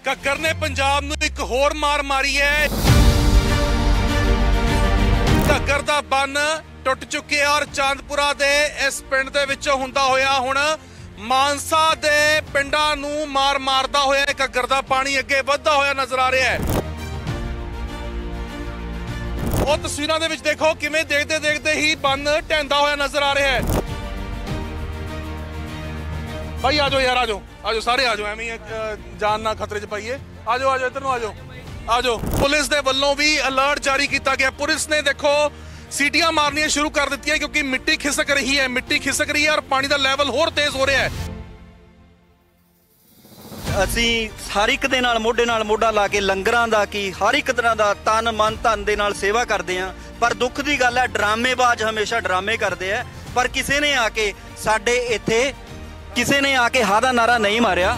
ਘੱਗਰ ਨੇ ਪੰਜਾਬ ਨੂੰ ਇੱਕ ਹੋਰ ਮਾਰ ਮਾਰੀ ਹੈ। ਘੱਗਰ ਦਾ ਬੰਨ ਟੁੱਟ ਚੁੱਕਿਆ ਔਰ ਚਾਂਦਪੁਰਾ ਦੇ ਇਸ ਪਿੰਡ ਦੇ ਵਿੱਚੋਂ ਹੁੰਦਾ ਹੋਇਆ ਹੁਣ ਮਾਨਸਾ ਦੇ ਪਿੰਡਾਂ ਨੂੰ ਮਾਰ ਮਾਰਦਾ ਹੋਇਆ ਘੱਗਰ ਦਾ ਪਾਣੀ ਅੱਗੇ ਵੱਧਦਾ ਹੋਇਆ ਨਜ਼ਰ ਆ ਰਿਹਾ ਹੈ। ਉਹ ਤਸਵੀਰਾਂ ਦੇ ਵਿੱਚ ਦੇਖੋ ਕਿਵੇਂ ਦੇਖਦੇ ਦੇਖਦੇ ਹੀ ਬੰਨ ਢਹਿੰਦਾ ਹੋਇਆ ਨਜ਼ਰ ਆ ਰਿਹਾ ਹੈ। भाई आ जाओ यार, आ जाओ सारे आ जाओ, एवं जान ना खतरे च पाइए। आ जाओ इधर नूं आ जाओ। पुलिस दे वल्लों भी अलर्ट जारी किया गया। पुलिस ने देखो सीटियां मारनियां शुरू कर दी है क्योंकि मिट्टी खिसक रही है और पानी का लैवल होर तेज हो रहा है। ਅਸੀਂ ਹਰ ਇੱਕ ਦੇ ਨਾਲ ਮੋਢਾ ਲਾ ਕੇ ਲੰਗਰਾਂ ਦਾ ਕੀ ਹਰ ਇੱਕ ਤਰ੍ਹਾਂ ਦਾ ਤਨ ਮਨ ਧਨ ਦੇ ਨਾਲ ਸੇਵਾ ਕਰਦੇ ਆ। ਪਰ ਦੁੱਖ ਦੀ ਗੱਲ ਹੈ ਡਰਾਮੇਬਾਜ਼ ਹਮੇਸ਼ਾ ਡਰਾਮੇ ਕਰਦੇ ਆ, ਪਰ ਕਿਸੇ ਨੇ ਆ ਕੇ ਸਾਡੇ ਇੱਥੇ ਕਿਸੇ ਨੇ ਆ ਕੇ ਹਾਂ ਦਾ ਨਾਰਾ ਨਹੀਂ ਮਾਰਿਆ।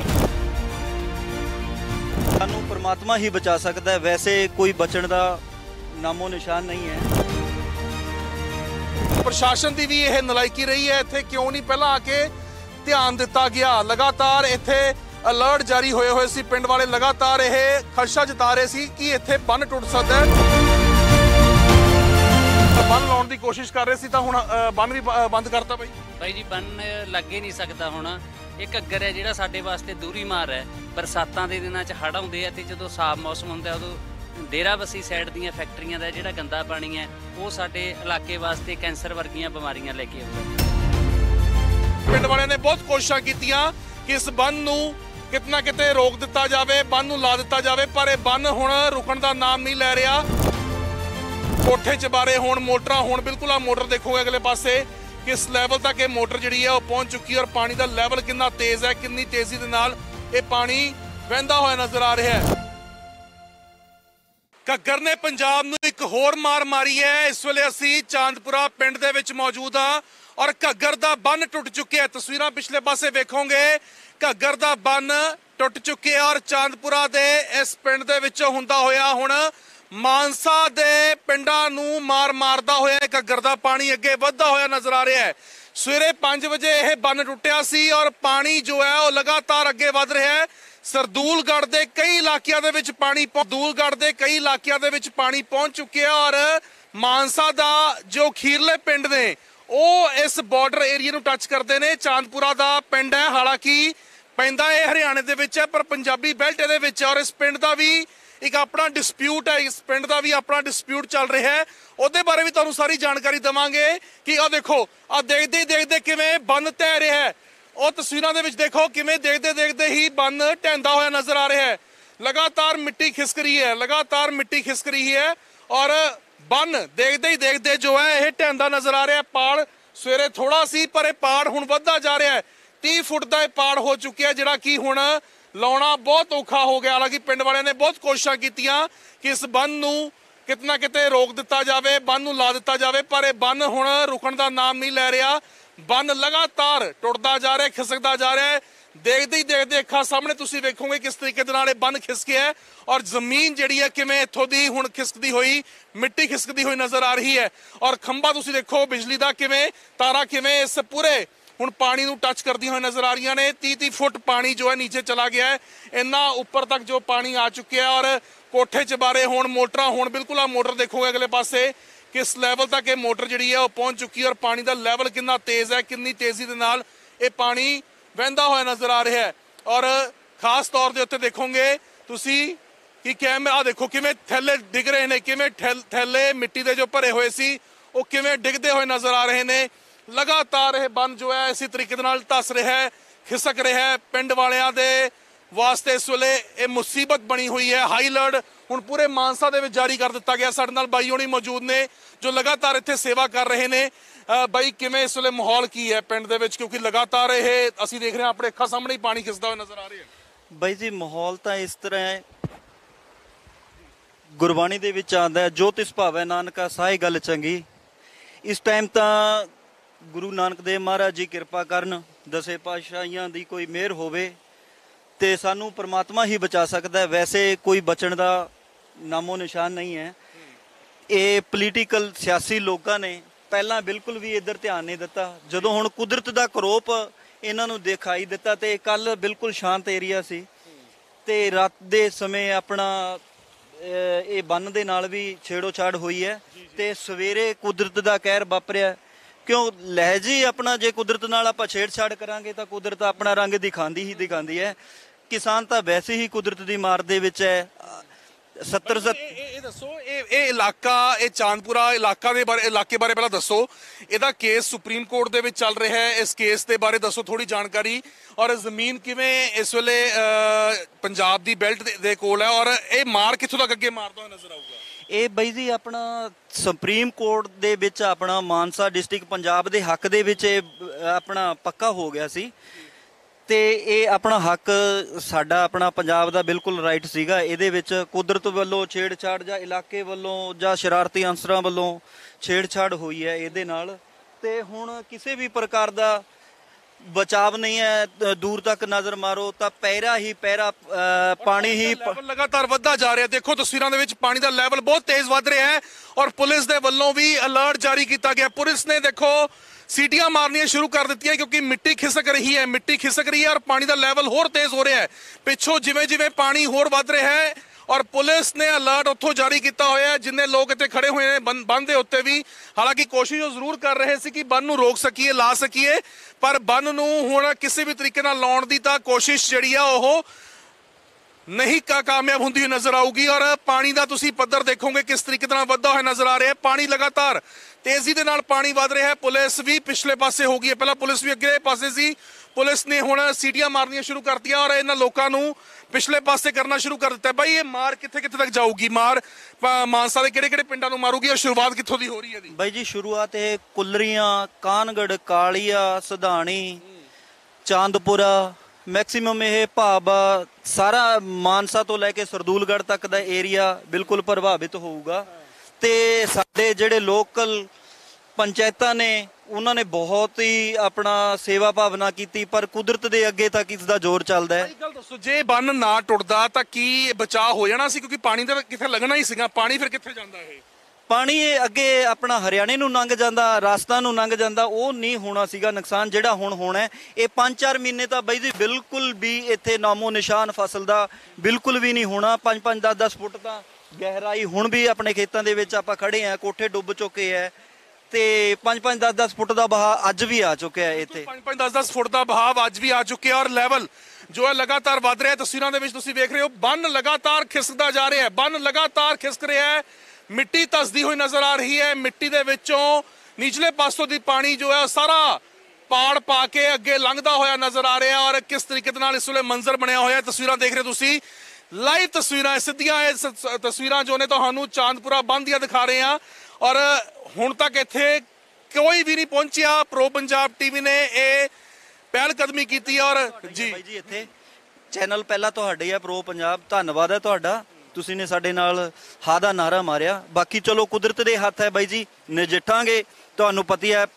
ਸਾਨੂੰ ਪਰਮਾਤਮਾ ਹੀ ਬਚਾ ਸਕਦਾ ਹੈ, ਵੈਸੇ ਕੋਈ ਬਚਣ ਦਾ ਨਾਮੋ ਨਿਸ਼ਾਨ ਨਹੀਂ ਹੈ। ਪ੍ਰਸ਼ਾਸਨ ਦੀ ਵੀ ਇਹ ਨਲਾਇਕੀ ਰਹੀ ਹੈ। ਇੱਥੇ ਕਿਉਂ ਨਹੀਂ ਪਹਿਲਾਂ ਆ ਕੇ ਧਿਆਨ ਦਿੱਤਾ ਗਿਆ। ਲਗਾਤਾਰ ਇੱਥੇ अलर्ट जारी होए सी। पिंड वाले लगातार यह खदशा जता रहे सी कि इत्थे बन टुट सकता है। बन लाने की कोशिश कर रहे सी तो हुण बन भी बंद करता भाई जी। बन लग ही नहीं सकता हुण। एक घग्गर है जिहड़ा साडे वास्ते दूरी मार है। बरसातां दे दिनां च हड़ आउंदे आ ते जदों साफ मौसम हुंदा उदों डेराबस्सी साइड दीयां फैक्टरीआं दा जिहड़ा गंदा पानी है वो साडे इलाके वास्ते कैंसर वर्गियां बीमारियां लैके आउंदा। पिंड वालियां ने बहुत कोशिशां कीतियां कि इस बन नूं कितना किते रोक दिता जाए, बन नूं ला दिता जाए, पर यह बन हुण रुकण दा नाम नहीं लै रहा। कोठे चबारे होण मोटरां होण, बिल्कुल आ मोटर देखोगे अगले पासे किस लैवल तक ये मोटर जिहड़ी है वो पहुंच चुकी है और पानी का लैवल कितना तेज है, कितनी तेजी दे नाल ये पानी वहिंदा होया नजर आ रहा है। घग्गर ने पंजाब नूं एक होर मार मारी है। इस वेले असीं चांदपुरा पिंड दे विच मौजूद हाँ और घग्गर दा बन टुट चुके हैं। तस्वीरां पिछले पासे वेखोगे घग्गर दा बन टुट चुके और चांदपुरा दे इस पिंड दे विचों हुंदा होया हुण मानसा दे पिंडां नूं मार मारदा होया घग्गर दा पानी अगे वधदा होया नजर आ रहा है। सवेरे 5 बजे यह बन टुटिया सी और पानी जो है वो लगातार अगे वध रहा है। सरदूलगढ़ दे कई इलाकिਆਂ ਦੇ ਵਿੱਚ पानी पहुंच चुके हैं और मानसा दा जो खीरले पिंड ने ਉਹ इस बॉर्डर एरिया ਨੂੰ टच करते हैं। चांदपुरा ਦਾ ਪਿੰਡ है, हालांकि ਪੈਂਦਾ ਇਹ ਹਰਿਆਣੇ ਦੇ ਵਿੱਚ है पर पंजाबी बेल्ट ਇਹਦੇ ਵਿੱਚ और इस ਪਿੰਡ ਦਾ ਵੀ एक अपना डिस्प्यूट है। इस पिंड का भी अपना डिस्प्यूट चल रहा है। ਉਹਦੇ बारे भी ਤੁਹਾਨੂੰ सारी जानकारी देवांगे कि आ देखो आ देखते ही देखते किवें बन ढह रहा है। ਉਹ तस्वीरों ਦੇ ਵਿੱਚ देखो किवें देखते देखते ही बन ढहंदा होया नजर आ रहा है। लगातार मिट्टी खिसक रही है और बन देखते ही देखते जो है यह ढहंदा नजर आ रहा है। पाड़ सवेरे थोड़ा सी पर यह पाड़ हुण वधदा जा रहा है। 30 फुट का यह पाड़ हो चुका है जिहड़ा कि हुण लाउणा बहुत औखा हो गया। हालांकि पिंड वालियां ने बहुत कोशिशां कीतियां कि इस बन नूं कितना किते रोक दिता जाए, बन नूं ला दिता जाए, पर यह बन हुण रुकण दा नाम नहीं लै रहा। बन लगातार टुटदा जा रहा है, खिसकदा जा रहा है। देखते ही देखते अखां सामने तुसीं वेखोगे किस तरीके दे नाल बन खिसकिया है और जमीन जिहड़ी है किवें इत्थों दी हुण खिसकदी होई, मिट्टी खिसकदी हुई नजर आ रही है। और खंभा तुसीं देखो बिजली दा किवें तारा किवें इस पूरे हुण पानी नूं टच करदियां होई नजर आ रही ने। 30 फुट पानी जो है नीचे चला गया है। इन्ना ऊपर तक जो पानी आ चुका है और कोठे चबारे होण मोटरां होण, बिल्कुल आ मोटर देखोगे अगले पासे किस लैवल तक ये मोटर जिहड़ी है वो पहुंच चुकी है और पानी का लैवल कितना तेज है, कितनी तेजी दे नाल ये पानी वहिंदा होया नजर आ रहा है। और खास तौर के उत्ते देखोगे तुसी कि कैमरा आ देखो किवें थैले डिग रहे हैं, किवें थैले मिट्टी के जो भरे हुए सी वो किवें डिगदे हुए नजर आ रहे हैं। लगातार यह बन जो है इसी तरीके नाल धस रहा है, खिसक रहा है। पिंड वालियां दे वास्ते इस वेले ये मुसीबत बनी हुई है। हाई अलर्ट हुण पूरे मानसा दे विच जारी कर दिता गया। साडे नाल बाई होणी मौजूद ने जो लगातार इत्थे सेवा कर रहे हैं। बाई किवें इस वेले माहौल की है पिंड दे विच, क्योंकि लगातार ये असीं देख रहे हैं अपने अखां सामने ही पानी खिसदा हुआ नजर आ रहा है। बाई जी माहौल तो इस तरह है, गुरबाणी दे विच आंदा है जो तिस भावै नानका साही गल चंगी। इस टाइम तो गुरु नानक देव महाराज जी कृपा करन, दसे पातशाहियां दी कोई मेहर होवे ते सानू परमात्मा ही बचा सकता है, वैसे कोई बचण दा नामो निशान नहीं है। ये पोलीटिकल सियासी लोगों ने पहला बिल्कुल भी इधर ध्यान नहीं दिता। जदों हुण कुदरत दा करोप इन्हां नूं दिखाई दिता ते कल बिल्कुल शांत एरिया सी ਤੇ ਰਾਤ ਦੇ ਸਮੇਂ ਆਪਣਾ ਇਹ ਬੰਨ ਦੇ ਨਾਲ ਵੀ ਛੇੜੋ-ਛਾੜ ਹੋਈ ਹੈ ਤੇ ਸਵੇਰੇ ਕੁਦਰਤ ਦਾ ਕਹਿਰ ਵਾਪਰਿਆ। ਕਿਉਂ ਲਹਿਜੀ ਆਪਣਾ, ਜੇ ਕੁਦਰਤ ਨਾਲ ਆਪਾਂ ਛੇੜਛਾੜ ਕਰਾਂਗੇ ਤਾਂ ਕੁਦਰਤ ਆਪਣਾ ਰੰਗ ਦਿਖਾਉਂਦੀ ਹੀ ਦਿਖਾਉਂਦੀ ਹੈ। ਕਿਸਾਨ ਤਾਂ ਵੈਸੇ ਹੀ ਕੁਦਰਤ ਦੀ ਮਾਰ ਦੇ ਵਿੱਚ ਹੈ। 70 ਇਹ ਦੱਸੋ, ਇਹ ਇਲਾਕਾ, ਇਹ ਚਾਂਦਪੁਰਾ ਇਲਾਕੇ ਬਾਰੇ ਪਹਿਲਾਂ ਦੱਸੋ। ਇਹਦਾ ਕੇਸ ਸੁਪਰੀਮ ਕੋਰਟ ਦੇ ਵਿੱਚ ਚੱਲ ਰਿਹਾ ਹੈ, ਇਸ ਕੇਸ ਦੇ ਬਾਰੇ ਦੱਸੋ ਥੋੜੀ ਜਾਣਕਾਰੀ। ਔਰ ਜ਼ਮੀਨ ਕਿਵੇਂ ਇਸ ਵੇਲੇ ਪੰਜਾਬ ਦੀ ਬੈਲਟ ਦੇ ਕੋਲ ਹੈ, ਔਰ ਇਹ ਮਾਰ ਕਿੱਥੋਂ ਤੱਕ ਅੱਗੇ ਮਾਰਦਾ ਹੋਇਆ ਨਜ਼ਰ ਆਊਗਾ? ਇਹ ਬਾਈ ਜੀ ਆਪਣਾ ਸੁਪਰੀਮ ਕੋਰਟ ਦੇ ਵਿੱਚ ਆਪਣਾ ਮਾਨਸਾ ਡਿਸਟ੍ਰਿਕਟ ਪੰਜਾਬ ਦੇ ਹੱਕ ਦੇ ਵਿੱਚ ਇਹ ਆਪਣਾ ਪੱਕਾ ਹੋ ਗਿਆ ਸੀ ਤੇ ਇਹ ਆਪਣਾ ਹੱਕ ਸਾਡਾ ਆਪਣਾ ਪੰਜਾਬ ਦਾ ਬਿਲਕੁਲ ਰਾਈਟ ਸੀਗਾ। ਇਹਦੇ ਵਿੱਚ ਕੁਦਰਤ ਵੱਲੋਂ ਛੇੜਛਾੜ ਜਾਂ ਇਲਾਕੇ ਵੱਲੋਂ ਜਾਂ ਸ਼ਰਾਰਤੀ ਅਨਸਰਾਂ ਵੱਲੋਂ ਛੇੜਛਾੜ ਹੋਈ ਹੈ ਇਹਦੇ ਨਾਲ, ਤੇ ਹੁਣ ਕਿਸੇ ਵੀ ਪ੍ਰਕਾਰ ਦਾ ਬਚਾਵ ਨਹੀਂ ਹੈ। ਦੂਰ ਤੱਕ ਨਜ਼ਰ ਮਾਰੋ ਤਾਂ ਪਹਿਰਾ ਹੀ ਪਹਿਰਾ, ਪਾਣੀ ਹੀ ਲੈਵਲ ਲਗਾਤਾਰ ਵੱਧਦਾ ਜਾ ਰਿਹਾ। ਦੇਖੋ ਤਸਵੀਰਾਂ ਦੇ ਵਿੱਚ ਪਾਣੀ ਦਾ ਲੈਵਲ ਬਹੁਤ ਤੇਜ਼ ਵੱਧ ਰਿਹਾ ਹੈ ਔਰ ਪੁਲਿਸ ਦੇ ਵੱਲੋਂ ਵੀ ਅਲਰਟ ਜਾਰੀ ਕੀਤਾ ਗਿਆ। ਪੁਲਿਸ ਨੇ ਦੇਖੋ ਸੀਟੀਆਂ ਮਾਰਨੀਆਂ ਸ਼ੁਰੂ ਕਰ ਦਿੱਤੀਆਂ ਕਿਉਂਕਿ ਮਿੱਟੀ ਖਿਸਕ ਰਹੀ ਹੈ ਔਰ ਪਾਣੀ ਦਾ ਲੈਵਲ ਹੋਰ ਤੇਜ਼ ਹੋ ਰਿਹਾ ਹੈ। ਪਿੱਛੋਂ ਜਿਵੇਂ ਜਿਵੇਂ ਪਾਣੀ ਹੋਰ ਵੱਧ ਰਿਹਾ ਹੈ ਔਰ ਪੁਲਿਸ ਨੇ ਅਲਰਟ ਉੱਥੋਂ ਜਾਰੀ ਕੀਤਾ ਹੋਇਆ ਹੈ। ਜਿੰਨੇ ਲੋਕ ਇੱਥੇ ਖੜੇ ਹੋਏ ਨੇ ਬੰਨ ਦੇ ਉੱਤੇ ਵੀ, ਹਾਲਾਂਕਿ ਕੋਸ਼ਿਸ਼ ਉਹ ਜ਼ਰੂਰ ਕਰ ਰਹੇ ਸੀ ਕਿ ਬੰਨ ਨੂੰ ਰੋਕ ਸਕੀਏ, ਲਾ ਸਕੀਏ, ਪਰ ਬੰਨ ਨੂੰ ਹੁਣ ਕਿਸੇ ਵੀ ਤਰੀਕੇ ਨਾਲ ਲਾਉਣ ਦੀ ਤਾਂ ਕੋਸ਼ਿਸ਼ ਜਿਹੜੀ ਆ ਉਹ ਨਹੀਂ ਕਾਮਯਾਬ ਹੁੰਦੀ ਹੋਈ ਨਜ਼ਰ ਆਊਗੀ। ਔਰ ਪਾਣੀ ਦਾ ਤੁਸੀਂ ਪੱਧਰ ਦੇਖੋਗੇ ਕਿਸ ਤਰੀਕੇ ਨਾਲ ਵੱਧਦਾ ਹੋਇਆ ਨਜ਼ਰ ਆ ਰਿਹਾ ਹੈ। ਪਾਣੀ ਲਗਾਤਾਰ ਤੇਜ਼ੀ ਦੇ ਨਾਲ ਪਾਣੀ ਵੱਧ ਰਿਹਾ ਹੈ। ਪੁਲਿਸ ਵੀ ਪਿਛਲੇ ਪਾਸੇ ਹੋ ਗਈ ਹੈ, ਪਹਿਲਾਂ ਪੁਲਿਸ ਵੀ ਅੱਗੇ ਪਾਸੇ ਸੀ। ਪੁਲਿਸ ਨੇ ਹੁਣ ਸੀਟੀਆਂ ਮਾਰਨੀਆਂ ਸ਼ੁਰੂ ਕਰਤੀਆਂ ਔਰ ਇਹਨਾਂ ਲੋਕਾਂ ਨੂੰ ਪਿਛਲੇ ਪਾਸੇ ਕਰਨਾ ਸ਼ੁਰੂ ਕਰ ਦਿੱਤਾ। ਬਾਈ ਇਹ ਮਾਰ ਕਿੱਥੇ ਕਿੱਥੇ ਤੱਕ ਜਾਊਗੀ? ਮਾਰ ਮਾਨਸਾ ਦੇ ਕਿਹੜੇ ਕਿਹੜੇ ਪਿੰਡਾਂ ਨੂੰ ਮਾਰੂਗੀ ਔਰ ਸ਼ੁਰੂਆਤ ਕਿੱਥੋਂ ਦੀ ਹੋ ਰਹੀ ਹੈ ਇਹਦੀ? ਬਾਈ ਜੀ ਸ਼ੁਰੂਆਤ ਇਹ ਕੁੱਲਰੀਆਂ, ਕਾਨਗੜ, ਕਾਲੀਆ, ਸਧਾਣੀ, ਚਾਂਦਪੁਰਾ, ਮੈਕਸਿਮਮ ਇਹ ਭਾਵ ਸਾਰਾ ਮਾਨਸਾ ਤੋਂ ਲੈ ਕੇ ਸਰਦੂਲਗੜ੍ਹ ਤੱਕ ਦਾ ਏਰੀਆ ਬਿਲਕੁਲ ਪ੍ਰਭਾਵਿਤ ਹੋਊਗਾ। ਤੇ ਸਾਡੇ ਜਿਹੜੇ ਲੋਕਲ ਪੰਚਾਇਤਾਂ ਨੇ ਉਹਨਾਂ ਨੇ ਬਹੁਤ ਹੀ ਆਪਣਾ ਸੇਵਾ ਭਾਵਨਾ ਕੀਤੀ, ਪਰ ਕੁਦਰਤ ਦੇ ਅੱਗੇ ਤਾਂ ਕਿਸ ਦਾ ਜ਼ੋਰ ਚੱਲਦਾ ਹੈ। ਗੱਲ ਦੱਸੋ, ਜੇ ਬੰਨ ਨਾ ਟੁੱਟਦਾ ਤਾਂ ਕੀ ਬਚਾਅ ਹੋ ਜਾਣਾ ਸੀ? ਕਿਉਂਕਿ ਪਾਣੀ ਤਾਂ ਕਿੱਥੇ ਲੱਗਣਾ ਹੀ ਸੀਗਾ। ਪਾਣੀ ਫਿਰ ਕਿੱਥੇ ਜਾਂਦਾ? ਇਹ ਪਾਣੀ ਇਹ ਅੱਗੇ ਆਪਣਾ ਹਰਿਆਣੇ ਨੂੰ ਲੰਘ ਜਾਂਦਾ, ਰਾਜਸਥਾਨ ਨੂੰ ਲੰਘ ਜਾਂਦਾ, ਉਹ ਨਹੀਂ ਹੋਣਾ ਸੀਗਾ ਨੁਕਸਾਨ ਜਿਹੜਾ ਹੁਣ ਹੋਣਾ ਹੈ। ਇਹ 5-4 ਮਹੀਨੇ ਤਾਂ ਬਾਈ ਜੀ ਬਿਲਕੁਲ ਵੀ ਇੱਥੇ ਨਾਮੋ ਨਿਸ਼ਾਨ ਫਸਲ ਦਾ ਬਿਲਕੁਲ ਵੀ ਨਹੀਂ ਹੋਣਾ। 5-5, 10-10 ਫੁੱਟ ਤਾਂ ਗਹਿਰਾਈ ਹੁਣ ਵੀ ਆਪਣੇ ਖੇਤਾਂ ਦੇ ਵਿੱਚ ਆਪਾਂ ਖੜੇ ਆ, ਕੋਠੇ ਡੁੱਬ ਚੁੱਕੇ ਹੈ ਤੇ 5-5, 10-10 ਫੁੱਟ ਦਾ ਬਹਾਅ ਅੱਜ ਵੀ ਆ ਚੁੱਕਿਆ ਹੈ। ਇੱਥੇ 5-5, 10-10 ਫੁੱਟ ਦਾ ਬਹਾਵ ਅੱਜ ਵੀ ਆ ਚੁੱਕਿਆ ਔਰ ਲੈਵਲ ਜੋ ਹੈ ਲਗਾਤਾਰ ਵੱਧ ਰਿਹਾ ਹੈ। ਤਸਵੀਰਾਂ ਦੇ ਵਿੱਚ ਤੁਸੀਂ ਵੇਖ ਰਹੇ ਹੋ ਬੰਨ ਲਗਾਤਾਰ ਖਿਸਕਦਾ ਜਾ ਰਿਹਾ ਹੈ, ਬੰਨ ਲਗਾਤਾਰ ਖਿਸਕ ਰਿਹਾ ਹੈ। ਮਿੱਟੀ ਧਸਦੀ ਹੋਈ ਨਜ਼ਰ ਆ ਰਹੀ ਹੈ। ਮਿੱਟੀ ਦੇ ਵਿੱਚੋਂ ਨੀਚਲੇ ਪਾਸੋਂ ਦੀ ਪਾਣੀ ਜੋ ਹੈ ਸਾਰਾ ਪਾੜ ਪਾ ਕੇ ਅੱਗੇ ਲੰਘਦਾ ਹੋਇਆ ਨਜ਼ਰ ਆ ਰਿਹਾ ਔਰ ਕਿਸ ਤਰੀਕੇ ਦੇ ਨਾਲ ਇਸ ਵੇਲੇ ਮੰਜ਼ਰ ਬਣਿਆ ਹੋਇਆ। ਤਸਵੀਰਾਂ ਦੇਖ ਰਹੇ ਤੁਸੀਂ, ਲਾਈਵ ਤਸਵੀਰਾਂ ਸਿੱਧੀਆਂ ਤਸਵੀਰਾਂ ਜੋ ਨੇ ਤੁਹਾਨੂੰ ਚਾਂਦਪੁਰਾ ਬੰਨ ਦੀਆਂ ਦਿਖਾ ਰਹੇ ਹਾਂ ਔਰ ਹੁਣ ਤੱਕ ਇੱਥੇ ਕੋਈ ਵੀ ਨਹੀਂ ਪਹੁੰਚਿਆ। ਪ੍ਰੋ ਪੰਜਾਬ ਟੀਵੀ ਨੇ ਇਹ ਪਹਿਲ ਕਦਮੀ ਕੀਤੀ ਔਰ ਜੀ ਬਾਈ ਜੀ ਇੱਥੇ ਚੈਨਲ ਪਹਿਲਾਂ ਤੁਹਾਡੇ ਆ ਪ੍ਰੋ ਪੰਜਾਬ, ਧੰਨਵਾਦ ਹੈ ਤੁਹਾਡਾ, ਤੁਸੀਂ ਨੇ ਸਾਡੇ ਨਾਲ ਹਾਂ ਦਾ ਨਾਰਾ ਮਾਰਿਆ। ਬਾਕੀ ਚਲੋ ਕੁਦਰਤ ਦੇ ਹੱਥ ਹੈ ਬਾਈ ਜੀ, ਨਜਿੱਠਾਂਗੇ। ਤੁਹਾਨੂੰ ਪਤਾ ਹੈ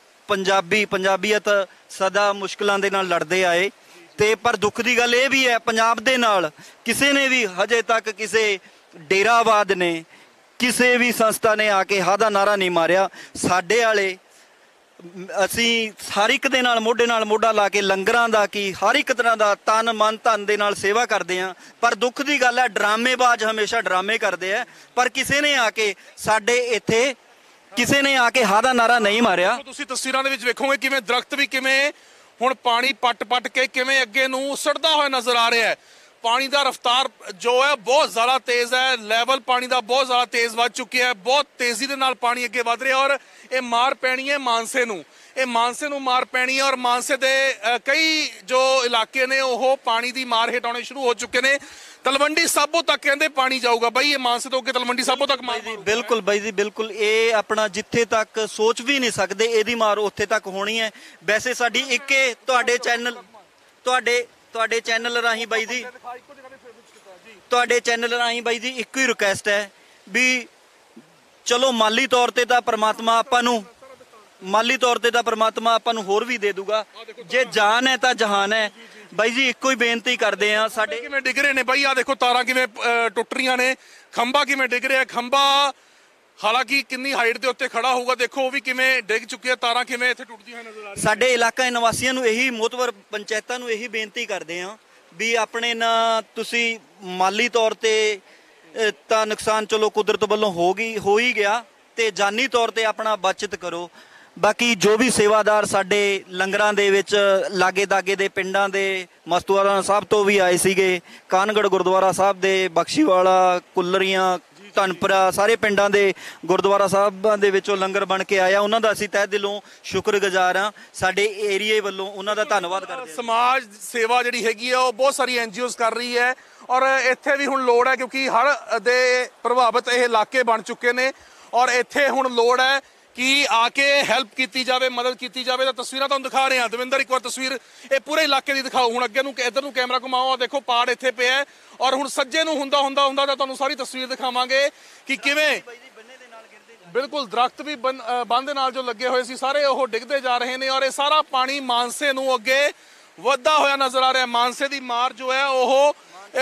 ਪੰਜਾਬੀਅਤ ਸਦਾ ਮੁਸ਼ਕਲਾਂ ਦੇ ਨਾਲ ਲੜਦੇ ਆਏ ਤੇ ਪਰ ਦੁੱਖ ਦੀ ਗੱਲ ਇਹ ਵੀ ਹੈ ਪੰਜਾਬ ਦੇ ਨਾਲ ਕਿਸੇ ਨੇ ਵੀ ਹਜੇ ਤੱਕ ਕਿਸੇ ਡੇਰਾਵਾਦ ਨੇ, ਕਿਸੇ ਵੀ ਸੰਸਥਾ ਨੇ ਆ ਕੇ ਹਾਂ ਦਾ ਨਾਰਾ ਨਹੀਂ ਮਾਰਿਆ। ਸਾਡੇ ਵਾਲੇ ਅਸੀਂ ਹਰ ਇੱਕ ਦੇ ਨਾਲ ਮੋਢਾ ਲਾ ਕੇ ਲੰਗਰਾਂ ਦਾ ਕੀ ਹਰ ਇੱਕ ਤਰ੍ਹਾਂ ਦਾ ਤਨ ਮਨ ਧਨ ਦੇ ਨਾਲ ਸੇਵਾ ਕਰਦੇ ਆ। ਪਰ ਦੁੱਖ ਦੀ ਗੱਲ ਹੈ ਡਰਾਮੇਬਾਜ਼ ਹਮੇਸ਼ਾ ਡਰਾਮੇ ਕਰਦੇ ਆ, ਪਰ ਕਿਸੇ ਨੇ ਆ ਕੇ ਸਾਡੇ ਇੱਥੇ ਕਿਸੇ ਨੇ ਆ ਕੇ ਹਾਂ ਦਾ ਨਾਰਾ ਨਹੀਂ ਮਾਰਿਆ। ਤੁਸੀਂ ਤਸਵੀਰਾਂ ਦੇ ਵਿੱਚ ਵੇਖੋਗੇ ਕਿਵੇਂ ਦਰਖਤ ਵੀ ਕਿਵੇਂ ਹੁਣ ਪਾਣੀ ਪੱਟ ਕੇ ਕਿਵੇਂ ਅੱਗੇ ਨੂੰ ਉਸੜਦਾ ਹੋਇਆ ਨਜ਼ਰ ਆ ਰਿਹਾ ਹੈ। ਪਾਣੀ ਦਾ ਰਫ਼ਤਾਰ ਜੋ ਹੈ ਬਹੁਤ ਜ਼ਿਆਦਾ ਤੇਜ਼ ਹੈ, ਲੈਵਲ ਪਾਣੀ ਦਾ ਬਹੁਤ ਜ਼ਿਆਦਾ ਤੇਜ਼ ਵੱਧ ਚੁੱਕਿਆ ਹੈ। ਬਹੁਤ ਤੇਜ਼ੀ ਦੇ ਨਾਲ ਪਾਣੀ ਅੱਗੇ ਵੱਧ ਰਿਹਾ ਔਰ ਇਹ ਮਾਰ ਪੈਣੀ ਹੈ ਮਾਨਸੇ ਨੂੰ, ਇਹ ਮਾਨਸੇ ਨੂੰ ਮਾਰ ਪੈਣੀ ਹੈ ਔਰ ਮਾਨਸੇ ਦੇ ਕਈ ਜੋ ਇਲਾਕੇ ਨੇ ਉਹ ਪਾਣੀ ਦੀ ਮਾਰ ਹੇਠ ਸ਼ੁਰੂ ਹੋ ਚੁੱਕੇ ਨੇ। ਤਲਵੰਡੀ ਸਾਬੋ ਤੱਕ ਕਹਿੰਦੇ ਪਾਣੀ ਜਾਊਗਾ। ਬਾਈ ਇਹ ਮਾਨਸੇ ਤੋਂ ਅੱਗੇ ਤਲਵੰਡੀ ਸਾਬੋ ਤੱਕ ਮਾਰ ਬਿਲਕੁਲ ਬਾਈ ਜੀ ਬਿਲਕੁਲ, ਇਹ ਆਪਣਾ ਜਿੱਥੇ ਤੱਕ ਸੋਚ ਵੀ ਨਹੀਂ ਸਕਦੇ ਇਹਦੀ ਮਾਰ ਉੱਥੇ ਤੱਕ ਹੋਣੀ ਹੈ। ਵੈਸੇ ਸਾਡੀ ਇੱਕੇ ਤੁਹਾਡੇ ਚੈਨਲ ਰਾਹੀਂ ਬਾਈ ਜੀ, ਤੁਹਾਡੇ ਚੈਨਲ ਰਾਹੀਂ ਬਾਈ ਜੀ ਇੱਕੋ ਹੀ ਰਿਕੁਐਸਟ ਹੈ ਵੀ ਚਲੋ ਮਾਲੀ ਤੌਰ ਤੇ ਤਾਂ ਪ੍ਰਮਾਤਮਾ ਆਪਾਂ ਨੂੰ ਹੋਰ ਵੀ ਦੇ ਦੂਗਾ, ਜੇ ਜਾਨ ਹੈ ਤਾਂ ਜਹਾਨ ਹੈ। ਬਾਈ ਜੀ ਇੱਕੋ ਹੀ ਬੇਨਤੀ ਕਰਦੇ ਆ, ਸਾਡੇ ਕਿਵੇਂ ਡਿੱਗ ਰਹੇ ਨੇ ਬਾਈ, ਆ ਦੇਖੋ ਤਾਰਾਂ ਕਿਵੇਂ ਟੁੱਟ ਰਹੀਆਂ ਨੇ, ਖੰਭਾ ਕਿਵੇਂ ਡਿੱਗ ਰਿਹਾ। ਖੰਭਾ ਹਾਲਾਂਕਿ ਕਿੰਨੀ ਹਾਈਟ ਦੇ ਉੱਤੇ ਖੜਾ ਹੋਊਗਾ, ਦੇਖੋ ਉਹ ਵੀ ਕਿਵੇਂ ਡਿੱਗ ਚੁੱਕਿਆ, ਤਾਰਾਂ ਕਿਵੇਂ ਇੱਥੇ ਟੁੱਟਦੀਆਂ ਨਜ਼ਰ ਆ ਰਹੀਆਂ। ਸਾਡੇ ਇਲਾਕਾ ਨਿਵਾਸੀਆਂ ਨੂੰ ਇਹੀ ਮੋਤਬਰ ਪੰਚਾਇਤਾਂ ਨੂੰ ਇਹੀ ਬੇਨਤੀ ਕਰਦੇ ਆ ਵੀ ਆਪਣੇ ਨਾ ਤੁਸੀਂ ਮਾਲੀ ਤੌਰ ਤੇ ਤਾਂ ਨੁਕਸਾਨ ਚਲੋ ਕੁਦਰਤ ਵੱਲੋਂ ਹੋ ਹੀ ਗਿਆ, ਤੇ ਜਾਨੀ ਤੌਰ ਤੇ ਆਪਣਾ ਬਚਤ ਕਰੋ। ਬਾਕੀ ਜੋ ਵੀ ਸੇਵਾਦਾਰ ਸਾਡੇ ਲੰਗਰਾਂ ਦੇ ਵਿੱਚ ਲਾਗੇ ਦਾਗੇ ਦੇ ਪਿੰਡਾਂ ਦੇ ਮਸਤੂਆਣਾ ਸਾਹਿਬ ਤੋਂ ਵੀ ਆਏ ਸੀਗੇ, ਕਾਨਗੜ ਗੁਰਦੁਆਰਾ ਸਾਹਿਬ ਦੇ, ਬਖਸ਼ੀਵਾਲਾ, ਕੁੱਲਰੀਆਂ, ਧਨਪੁਰਾ, ਸਾਰੇ ਪਿੰਡਾਂ ਦੇ ਗੁਰਦੁਆਰਾ ਸਾਹਿਬਾਂ ਦੇ ਵਿੱਚੋਂ ਲੰਗਰ ਬਣ ਕੇ ਆਇਆ, ਉਹਨਾਂ ਦਾ ਅਸੀਂ ਤਹਿ ਦਿਲੋਂ ਸ਼ੁਕਰਗੁਜ਼ਾਰ ਹਾਂ। ਸਾਡੇ ਏਰੀਏ ਵੱਲੋਂ ਉਹਨਾਂ ਦਾ ਧੰਨਵਾਦ ਕਰਦੇ ਹਾਂ। ਸਮਾਜ ਸੇਵਾ ਜਿਹੜੀ ਹੈਗੀ ਆ ਉਹ ਬਹੁਤ ਸਾਰੀ NGOs ਕਰ ਰਹੀ ਹੈ, ਔਰ ਇੱਥੇ ਵੀ ਹੁਣ ਲੋੜ ਹੈ ਕਿਉਂਕਿ ਹੜ੍ਹ ਦੇ ਪ੍ਰਭਾਵਿਤ ਇਹ ਇਲਾਕੇ ਬਣ ਚੁੱਕੇ ਨੇ, ਔਰ ਇੱਥੇ ਹੁਣ ਲੋੜ ਹੈ ਕਿ ਆ ਕੇ ਹੈਲਪ ਕੀਤੀ ਜਾਵੇ, ਮਦਦ ਕੀਤੀ ਜਾਵੇ। ਤਾਂ ਤਸਵੀਰਾਂ ਤੁਹਾਨੂੰ ਦਿਖਾ ਰਹੇ ਹਾਂ। ਦਵਿੰਦਰ, ਇੱਕ ਵਾਰ ਤਸਵੀਰ ਇਹ ਪੂਰੇ ਇਲਾਕੇ ਦੀ ਦਿਖਾਓ। ਹੁਣ ਅੱਗੇ ਨੂੰ ਇੱਧਰ ਨੂੰ ਕੈਮਰਾ ਘੁਮਾਓ, ਦੇਖੋ ਪਾੜ ਇੱਥੇ ਪਿਆ ਹੈ, ਔਰ ਹੁਣ ਸੱਜੇ ਨੂੰ ਹੁੰਦਾ ਤਾਂ ਤੁਹਾਨੂੰ ਸਾਰੀ ਤਸਵੀਰ ਦਿਖਾਵਾਂਗੇ ਕਿ ਕਿਵੇਂ ਬਿਲਕੁਲ ਦਰਖਤ ਵੀ ਬੰਨ ਦੇ ਨਾਲ ਜੋ ਲੱਗੇ ਹੋਏ ਸੀ ਸਾਰੇ ਉਹ ਡਿੱਗਦੇ ਜਾ ਰਹੇ ਨੇ, ਔਰ ਇਹ ਸਾਰਾ ਪਾਣੀ ਮਾਨਸੇ ਨੂੰ ਅੱਗੇ ਵੱਧਦਾ ਹੋਇਆ ਨਜ਼ਰ ਆ ਰਿਹਾ। ਮਾਨਸੇ ਦੀ ਮਾਰ ਜੋ ਹੈ ਉਹ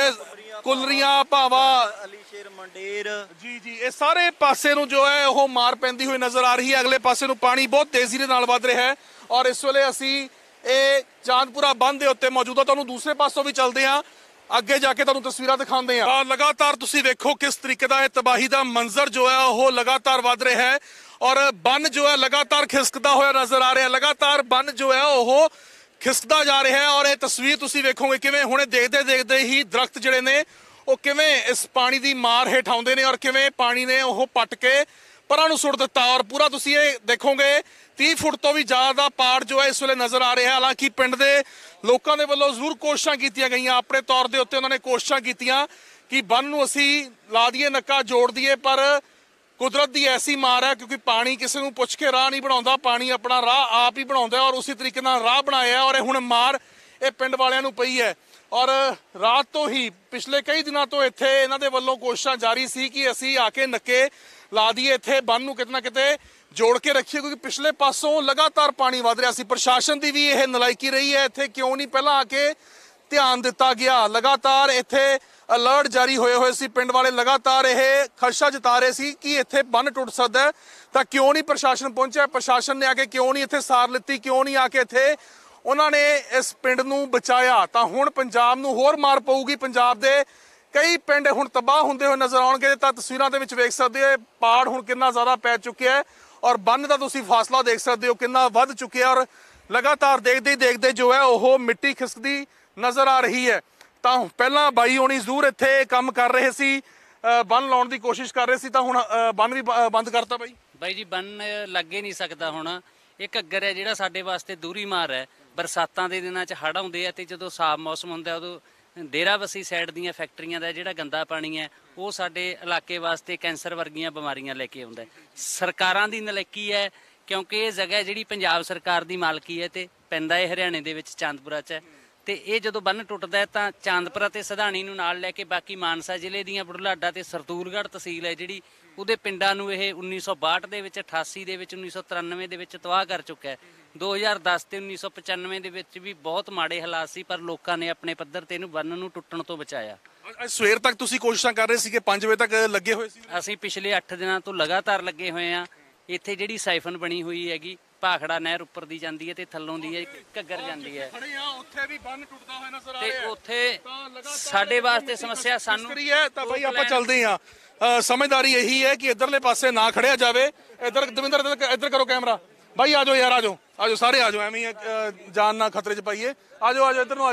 ਕੁੱਲਰੀਆਂ, ਭਾਵਾ, ਅਲੀਸ਼ੇਰ, ਮੰਡੇਰ, ਜੀ ਇਹ ਸਾਰੇ ਪਾਸੇ ਨੂੰ ਜੋ ਹੈ ਉਹ ਮਾਰ ਪੈਂਦੀ ਹੋਈ ਨਜ਼ਰ ਆ ਰਹੀ ਹੈ। ਅਗਲੇ ਪਾਸੇ ਨੂੰ ਪਾਣੀ ਬਹੁਤ ਤੇਜ਼ੀ ਦੇ ਨਾਲ ਵੱਧ ਰਿਹਾ ਹੈ, ਔਰ ਇਸ ਵੇਲੇ ਅਸੀਂ ਇਹ ਚਾਂਦਪੁਰਾ ਬੰਨ੍ਹ ਦੇ ਉੱਤੇ ਮੌਜੂਦ ਹਾਂ। ਤੁਹਾਨੂੰ ਦੂਸਰੇ ਪਾਸੋਂ ਵੀ ਚੱਲਦੇ ਹਾਂ, ਅੱਗੇ ਜਾ ਕੇ ਤੁਹਾਨੂੰ ਤਸਵੀਰਾਂ ਦਿਖਾਉਂਦੇ ਹਾਂ। ਲਗਾਤਾਰ ਤੁਸੀਂ ਵੇਖੋ ਕਿਸ ਤਰੀਕੇ ਦਾ ਇਹ ਤਬਾਹੀ ਦਾ ਮੰਜ਼ਰ ਜੋ ਹੈ ਉਹ ਲਗਾਤਾਰ ਵੱਧ ਰਿਹਾ ਹੈ, ਔਰ ਬੰਨ ਜੋ ਹੈ ਲਗਾਤਾਰ ਖਿਸਕਦਾ ਹੋਇਆ ਨਜ਼ਰ ਆ ਰਿਹਾ। ਲਗਾਤਾਰ ਬੰਨ ਜੋ ਹੈ ਉਹ ਖਿਸਕਦਾ ਜਾ ਰਿਹਾ ਹੈ, ਔਰ ਇਹ ਤਸਵੀਰ ਤੁਸੀਂ ਵੇਖੋਗੇ ਕਿਵੇਂ ਹੁਣੇ ਦੇਖਦੇ ਹੀ ਦਰਖਤ ਜਿਹੜੇ ਨੇ ਉਹ ਕਿਵੇਂ ਇਸ ਪਾਣੀ ਦੀ ਮਾਰ ਹੇਠ ਆਉਂਦੇ ਨੇ, ਔਰ ਕਿਵੇਂ ਪਾਣੀ ਨੇ ਉਹ ਪੱਟ ਕੇ ਪਰਾਂ ਨੂੰ ਸੁੱਟ ਦਿੱਤਾ। ਔਰ ਪੂਰਾ ਤੁਸੀਂ ਇਹ ਦੇਖੋਗੇ 30 ਫੁੱਟ ਤੋਂ ਵੀ ਜ਼ਿਆਦਾ ਪਾੜ ਜੋ ਹੈ ਇਸ ਵੇਲੇ ਨਜ਼ਰ ਆ ਰਿਹਾ। ਹਾਲਾਂਕਿ ਪਿੰਡ ਦੇ ਲੋਕਾਂ ਦੇ ਵੱਲੋਂ ਜ਼ਰੂਰ ਕੋਸ਼ਿਸ਼ਾਂ ਕੀਤੀਆਂ ਗਈਆਂ, ਆਪਣੇ ਤੌਰ ਦੇ ਉੱਤੇ ਉਹਨਾਂ ਨੇ ਕੋਸ਼ਿਸ਼ਾਂ ਕੀਤੀਆਂ ਕਿ ਬੰਨ ਨੂੰ ਅਸੀਂ ਲਾ ਦਈਏ, ਨੱਕਾ ਜੋੜ ਦਈਏ, ਪਰ ਕੁਦਰਤ ਦੀ ਐਸੀ ਮਾਰ ਹੈ ਕਿਉਂਕਿ ਪਾਣੀ ਕਿਸੇ ਨੂੰ ਪੁੱਛ ਕੇ ਰਾਹ ਨਹੀਂ ਬਣਾਉਂਦਾ, ਪਾਣੀ ਆਪਣਾ ਰਾਹ ਆਪ ਹੀ ਬਣਾਉਂਦਾ, ਔਰ ਉਸੇ ਤਰੀਕੇ ਨਾਲ ਰਾਹ ਬਣਾਇਆ, ਔਰ ਇਹ ਹੁਣ ਮਾਰ ਇਹ ਪਿੰਡ ਵਾਲਿਆਂ ਨੂੰ ਪਈ ਹੈ। ਔਰ ਰਾਤ ਤੋਂ ਹੀ ਪਿਛਲੇ ਕਈ ਦਿਨਾਂ ਤੋਂ ਇੱਥੇ ਇਹਨਾਂ ਦੇ ਵੱਲੋਂ ਕੋਸ਼ਿਸ਼ਾਂ ਜਾਰੀ ਸੀ ਕਿ ਅਸੀਂ ਆ ਕੇ ਨੱਕੇ ਲਾ ਦਈਏ, ਇੱਥੇ ਬੰਨ ਨੂੰ ਕਿਤੇ ਨਾ ਕਿਤੇ ਜੋੜ ਕੇ ਰੱਖੀਏ, ਕਿਉਂਕਿ ਪਿਛਲੇ ਪਾਸੋਂ ਲਗਾਤਾਰ ਪਾਣੀ ਵਧ ਰਿਹਾ ਸੀ। ਪ੍ਰਸ਼ਾਸਨ ਦੀ ਵੀ ਇਹ ਨਲਾਇਕੀ ਰਹੀ ਹੈ, ਇੱਥੇ ਕਿਉਂ ਨਹੀਂ ਪਹਿਲਾਂ ਆ ਕੇ ਧਿਆਨ ਦਿੱਤਾ ਗਿਆ। ਲਗਾਤਾਰ ਇੱਥੇ ਅਲਰਟ ਜਾਰੀ ਹੋਏ ਸੀ, ਪਿੰਡ ਵਾਲੇ ਲਗਾਤਾਰ ਇਹ ਖਦਸ਼ਾ ਜਤਾ ਰਹੇ ਸੀ ਕਿ ਇੱਥੇ ਬੰਨ ਟੁੱਟ ਸਕਦਾ ਹੈ, ਤਾਂ ਕਿਉਂ ਨਹੀਂ ਪ੍ਰਸ਼ਾਸਨ ਪਹੁੰਚਿਆ, ਪ੍ਰਸ਼ਾਸਨ ਨੇ ਆ ਕੇ ਕਿਉਂ ਨਹੀਂ ਇੱਥੇ ਸਾਰ ਲਿੱਤੀ, ਕਿਉਂ ਨਹੀਂ ਆ ਕੇ ਇੱਥੇ ਉਹਨਾਂ ਨੇ ਇਸ ਪਿੰਡ ਨੂੰ ਬਚਾਇਆ। ਤਾਂ ਹੁਣ ਪੰਜਾਬ ਨੂੰ ਹੋਰ ਮਾਰ ਪਊਗੀ, ਪੰਜਾਬ ਦੇ ਕਈ ਪਿੰਡ ਹੁਣ ਤਬਾਹ ਹੁੰਦੇ ਹੋਏ ਨਜ਼ਰ ਆਉਣਗੇ। ਤਾਂ ਤਸਵੀਰਾਂ ਦੇ ਵਿੱਚ ਵੇਖ ਸਕਦੇ ਹੋ ਪਾੜ ਹੁਣ ਕਿੰਨਾ ਜ਼ਿਆਦਾ ਪੈ ਚੁੱਕਿਆ ਹੈ, ਔਰ ਬੰਨ ਦਾ ਤੁਸੀਂ ਫਾਸਲਾ ਦੇਖ ਸਕਦੇ ਹੋ ਕਿੰਨਾ ਵੱਧ ਚੁੱਕਿਆ, ਔਰ ਲਗਾਤਾਰ ਦੇਖਦੇ ਜੋ ਹੈ ਉਹ ਮਿੱਟੀ ਖਿਸਕਦੀ ਨਜ਼ਰ ਆ ਰਹੀ ਹੈ। ਤਾਂ ਪਹਿਲਾਂ ਬਾਈ ਹੋਣੀ ਜ਼ਰੂਰ ਇੱਥੇ ਕੰਮ ਕਰ ਰਹੇ ਸੀ, ਬੰਨ ਲਾਉਣ ਦੀ ਕੋਸ਼ਿਸ਼ ਕਰ ਰਹੇ ਸੀ, ਤਾਂ ਹੁਣ ਬੰਨ ਵੀ ਬੰਦ ਕਰਤਾ ਬਾਈ ਜੀ। ਬੰਨ ਲੱਗੇ ਨਹੀਂ ਸਕਦਾ ਹੁਣ। ਇਹ ਘੱਗਰ ਹੈ ਜਿਹੜਾ ਸਾਡੇ ਵਾਸਤੇ ਦੂਰੀ ਮਾਰ ਹੈ। ਬਰਸਾਤਾਂ ਦੇ ਦਿਨਾਂ 'ਚ ਹੜ੍ਹ ਆਉਂਦੇ ਆ, ਤੇ ਜਦੋਂ ਸਾਫ਼ ਮੌਸਮ ਹੁੰਦਾ ਉਦੋਂ ਡੇਰਾਬੱਸੀ ਸਾਈਡ ਦੀਆਂ ਫੈਕਟਰੀਆਂ ਦਾ ਜਿਹੜਾ ਗੰਦਾ ਪਾਣੀ ਹੈ ਉਹ ਸਾਡੇ ਇਲਾਕੇ ਵਾਸਤੇ ਕੈਂਸਰ ਵਰਗੀਆਂ ਬਿਮਾਰੀਆਂ ਲੈ ਕੇ ਆਉਂਦਾ। ਸਰਕਾਰਾਂ ਦੀ ਨਲਾਇਕੀ ਹੈ, ਕਿਉਂਕਿ ਇਹ ਜਗ੍ਹਾ ਜਿਹੜੀ ਪੰਜਾਬ ਸਰਕਾਰ ਦੀ ਮਾਲਕੀ ਹੈ ਤੇ ਪੈਂਦਾ ਇਹ ਹਰਿਆਣੇ ਦੇ ਵਿੱਚ ਚਾਂਦਪੁਰਾ 'ਚ ਹੈ। ਤੇ ਇਹ ਜਦੋਂ ਬੰਨ ਟੁੱਟਦਾ ਤਾਂ ਚਾਂਦਪੁਰਾ ਤੇ ਸਧਾਣੀ ਨੂੰ ਨਾਲ ਲੈ ਕੇ ਬਾਕੀ ਮਾਨਸਾ ਜ਼ਿਲ੍ਹੇ ਦੀਆਂ ਬੁਢਲਾਡਾ ਤੇ ਸਰਦੂਲਗੜ੍ਹ ਤਹਿਸੀਲ ਹੈ ਜਿਹੜੀ, ਉਹਦੇ ਪਿੰਡਾਂ ਨੂੰ ਇਹ 1962 ਦੇ ਵਿੱਚ, 88 ਦੇ ਵਿੱਚ, 1993 ਦੇ ਵਿੱਚ ਤਬਾਹ ਕਰ ਚੁੱਕਾ ਹੈ। 2010 ਤੇ 1995 ਦੇ ਵਿੱਚ ਵੀ ਬਹੁਤ ਮਾੜੇ ਹਾਲਾਤ ਸੀ, ਪਰ ਲੋਕਾਂ ਨੇ ਆਪਣੇ ਪੱਧਰ ਤੇ ਇਹਨੂੰ ਬੰਨ ਨੂੰ ਟੁੱਟਣ ਤੋਂ ਬਚਾਇਆ। ਸਵੇਰ ਤੱਕ ਤੁਸੀਂ ਕੋਸ਼ਿਸ਼ਾਂ ਕਰ ਰਹੇ ਸੀ ਕਿ 5 ਵਜੇ ਤੱਕ ਲੱਗੇ ਹੋਏ ਸੀ? ਅਸੀਂ ਪਿਛਲੇ 8 ਦਿਨਾਂ ਤੋਂ ਲਗਾਤਾਰ ਲੱਗੇ ਹੋਏ ਆ। ਇੱਥੇ ਜਿਹੜੀ ਸਾਈਫਨ ਬਣੀ ਹੋਈ ਹੈਗੀ, ਭਾਖੜਾ ਨਹਿਰ ਉੱਪਰ ਦੀ ਜਾਂਦੀ ਹੈ ਤੇ ਥੱਲੋਂ ਦੀ ਹੈ ਘੱਗਰ ਜਾਂਦੀ ਹੈ, ਖੜੇ ਆ ਉੱਥੇ ਵੀ ਬੰਨ ਟੁੱਟਦਾ ਹੋਇਆ ਨਜ਼ਰ ਆ ਤੇ ਰਿਹਾ ਹੈ। ਉੱਥੇ ਸਾਡੇ ਵਾਸਤੇ ਸਮੱਸਿਆ ਸਾਨੂੰ ਤਾਂ ਬਾਈ ਆਪਾਂ ਚੱਲਦੇ ਹਾਂ। ਸਮਝਦਾਰੀ ਇਹੀ ਹੈ ਕਿ ਇਧਰਲੇ ਪਾਸੇ ਨਾ ਖੜਿਆ ਜਾਵੇ। ਇਧਰ ਦਵਿੰਦਰ ਇੱਧਰ ਕਰੋ ਕੈਮਰਾ। ਬਾਈ ਆਜੋ ਯਾਰ, ਆਜੋ ਸਾਰੇ ਆਜੋ, ਐਵੇਂ ਹੀ ਜਾਨ ਨਾ ਖਤਰੇ 'ਚ ਪਾਈਏ। ਆਜੋ ਇੱਧਰ ਨੂੰ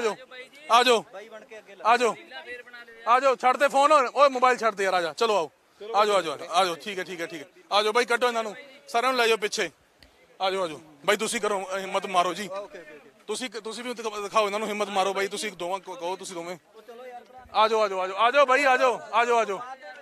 ਆਜੋ ਛੱਡ ਦੇ ਫੋਨ, ਓਏ ਮੋਬਾਈਲ ਛੱਡ ਦੇ ਯਾਰ, ਆਜਾ ਚਲੋ ਆਜੋ ਠੀਕ ਹੈ ਆਜੋ ਬਾਈ, ਕੱਢੋ ਇਹਨਾਂ ਨੂੰ ਸਾਰਿਆਂ ਨੂੰ ਲੈ ਜਾਓ ਪਿੱਛੇ। ਆਜੋ ਬਾਈ, ਤੁਸੀਂ ਕਰੋ ਹਿੰਮਤ ਮਾਰੋ ਜੀ, ਤੁਸੀਂ ਵੀ ਦਿਖਾਓ ਇਹਨਾਂ ਨੂੰ ਹਿੰਮਤ ਮਾਰੋ ਬਾਈ, ਤੁਸੀਂ ਦੋਵਾਂ ਕਹੋ, ਤੁਸੀਂ ਦੋਵੇਂ ਆਜੋ ਬਾਈ, ਆਜੋ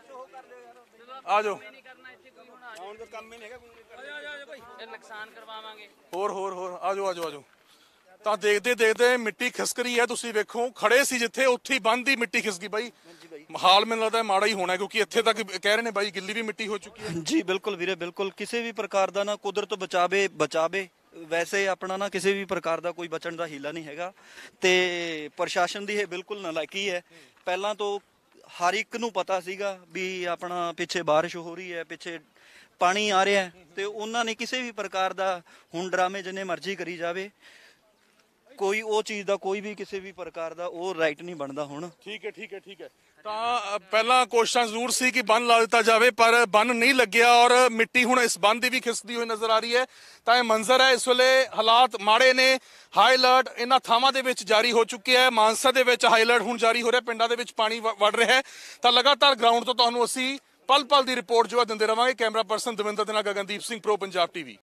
ਨੁਕਸਾਨ ਕਰਵਾਵਾਂਗੇ ਹੋਰ ਆਜੋ। ਤਾਂ ਦੇਖਦੇ ਮਿੱਟੀ ਖਿਸਕ ਰਹੀ ਹੈ। ਤੁਸੀਂ ਵੇਖੋ ਖੜੇ ਸੀ ਜਿੱਥੇ, ਉੱਥੇ ਹੀ ਬੰਦ ਦੀ ਮਿੱਟੀ ਖਿਸਕੀ ਬਾਈ। ਹਾਲ ਮੈਨੂੰ ਲੱਗਦਾ ਮਾੜਾ ਹੀ ਹੋਣਾ, ਕਿਉਂਕਿ ਇੱਥੇ ਤੱਕ ਕਹਿ ਰਹੇ ਨੇ ਬਾਈ ਗਿੱਲੀ ਵੀ ਮਿੱਟੀ ਹੋ ਚੁੱਕੀ ਹੈ। ਜੀ ਬਿਲਕੁਲ ਵੀਰੇ, ਬਿਲਕੁਲ। ਕਿਸੇ ਵੀ ਪ੍ਰਕਾਰ ਦਾ ਨਾ ਕੁਦਰਤ ਬਚਾਵੇ ਵੈਸੇ ਆਪਣਾ ਨਾ ਕਿਸੇ ਵੀ ਪ੍ਰਕਾਰ ਦਾ ਕੋਈ ਬਚਣ ਦਾ ਹੀਲਾ ਨਹੀਂ ਹੈਗਾ, ਤੇ ਪ੍ਰਸ਼ਾਸਨ ਦੀ ਇਹ ਬਿਲਕੁਲ ਨਾਲਾਇਕੀ ਹੈ। ਪਹਿਲਾਂ ਤੋਂ ਹਰ ਇੱਕ ਨੂੰ ਪਤਾ ਸੀਗਾ ਵੀ ਆਪਣਾ ਪਿੱਛੇ ਬਾਰਿਸ਼ ਹੋ ਰਹੀ ਹੈ, ਪਿੱਛੇ ਪਾਣੀ ਆ ਰਿਹਾ, ਤੇ ਉਹਨਾਂ ਨੇ ਕਿਸੇ ਵੀ ਪ੍ਰਕਾਰ ਦਾ ਹੁਣ ਡਰਾਮੇ ਜਿੰਨੇ ਮਰਜ਼ੀ ਕਰੀ ਜਾਵੇ, ਕੋਈ ਉਹ ਚੀਜ਼ ਦਾ ਕੋਈ ਵੀ ਕਿਸੇ ਵੀ ਪ੍ਰਕਾਰ ਦਾ ਉਹ ਰਾਈਟ ਨਹੀਂ ਬਣਦਾ ਹੁਣ। ਠੀਕ ਹੈ ਤਾਂ ਪਹਿਲਾਂ ਕੋਸ਼ਿਸ਼ਾਂ ਜ਼ਰੂਰ ਸੀ ਕਿ ਬੰਨ ਲਾ ਦਿੱਤਾ ਜਾਵੇ, ਪਰ ਬੰਨ ਨਹੀਂ ਲੱਗਿਆ ਔਰ ਮਿੱਟੀ ਹੁਣ ਇਸ ਬੰਨ ਦੀ ਵੀ ਖਿਸਕਦੀ ਹੋਈ ਨਜ਼ਰ ਆ ਰਹੀ ਹੈ। ਤਾਂ ਇਹ ਮੰਜ਼ਰ ਹੈ, ਇਸ ਵੇਲੇ ਹਾਲਾਤ ਮਾੜੇ ਨੇ। ਹਾਈ ਅਲਰਟ ਇਹਨਾਂ ਥਾਵਾਂ ਦੇ ਵਿੱਚ ਜਾਰੀ ਹੋ ਚੁੱਕਿਆ ਹੈ। ਮਾਨਸਾ ਦੇ ਵਿੱਚ ਹਾਈ ਅਲਰਟ ਹੁਣ ਜਾਰੀ ਹੋ ਰਿਹਾ, ਪਿੰਡਾਂ ਦੇ ਵਿੱਚ ਪਾਣੀ ਵੜ ਰਿਹਾ ਹੈ। ਤਾਂ ਲਗਾਤਾਰ ਗਰਾਊਂਡ ਤੋਂ ਤੁਹਾਨੂੰ ਅਸੀਂ ਪਲ ਪਲ ਦੀ ਰਿਪੋਰਟ ਜੋ ਹੈ ਦਿੰਦੇ ਰਵਾਂਗੇ। ਕੈਮਰਾ ਪਰਸਨ ਦਵਿੰਦਰ ਦੇ ਨਾਲ ਗਗਨਦੀਪ ਸਿੰਘ, ਪ੍ਰੋ ਪੰਜਾਬ ਟੀਵੀ।